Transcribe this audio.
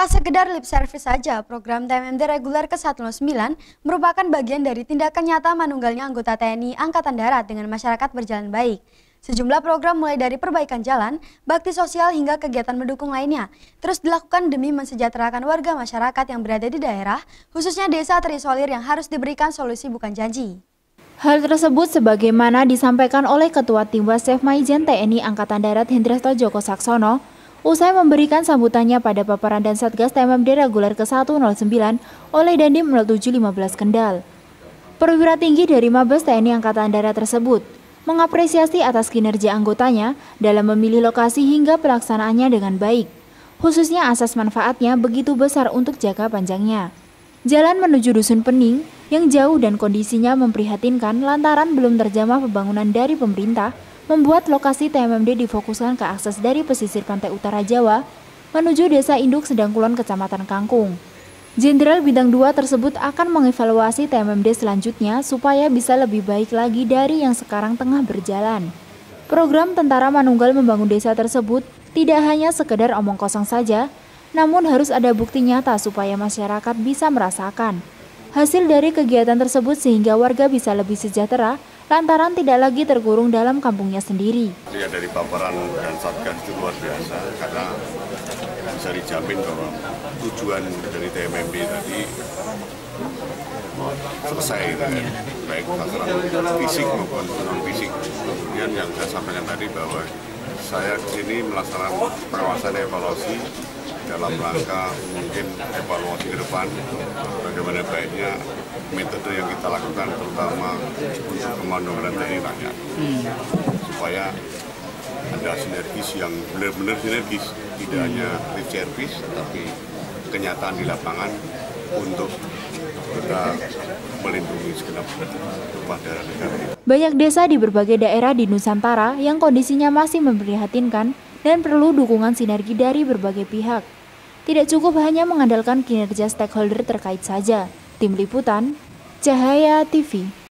Tak sekedar lip service saja, program TMMD reguler ke-109 merupakan bagian dari tindakan nyata manunggalnya anggota TNI Angkatan Darat dengan masyarakat berjalan baik. Sejumlah program mulai dari perbaikan jalan, bakti sosial hingga kegiatan mendukung lainnya terus dilakukan demi mensejahterakan warga masyarakat yang berada di daerah, khususnya desa terisolir yang harus diberikan solusi bukan janji. Hal tersebut sebagaimana disampaikan oleh Ketua Timwas Chef Maijen TNI Angkatan Darat Hendresto Joko Saksono usai memberikan sambutannya pada paparan dan Satgas TMMD reguler ke-109 oleh Dandim 0715 Kendal. Perwira tinggi dari Mabes TNI Angkatan Darat tersebut mengapresiasi atas kinerja anggotanya dalam memilih lokasi hingga pelaksanaannya dengan baik, khususnya asas manfaatnya begitu besar untuk jangka panjangnya. Jalan menuju Dusun Pening yang jauh dan kondisinya memprihatinkan lantaran belum terjamah pembangunan dari pemerintah membuat lokasi TMMD difokuskan ke akses dari pesisir pantai utara Jawa menuju Desa Induk Sedangkulon Kecamatan Kangkung. Jenderal Bintang 2 tersebut akan mengevaluasi TMMD selanjutnya supaya bisa lebih baik lagi dari yang sekarang tengah berjalan. Program Tentara Manunggal membangun desa tersebut tidak hanya sekedar omong kosong saja, namun harus ada bukti nyata supaya masyarakat bisa merasakan hasil dari kegiatan tersebut sehingga warga bisa lebih sejahtera lantaran tidak lagi terkurung dalam kampungnya sendiri. Ya, dari paparan dan Satgas itu luar biasa karena bisa dijamin bahwa tujuan dari TMMD tadi selesai gitu ya, baik masalah fisik maupun non fisik. Kemudian yang saya sampaikan tadi bahwa saya kesini melaksanakan pengawasan evaluasi dalam rangka mungkin evaluasi ke depan bagaimana baiknya metode yang kita lakukan terutama untuk Komando TNI Rakyat supaya ada sinergis yang benar-benar sinergis, tidak hanya lip service tapi kenyataan di lapangan untuk kita melindungi segenap tumpah darah negara. Banyak desa di berbagai daerah di Nusantara yang kondisinya masih memprihatinkan dan perlu dukungan sinergi dari berbagai pihak. Tidak cukup hanya mengandalkan kinerja stakeholder terkait saja. Tim Liputan, Cahaya TV.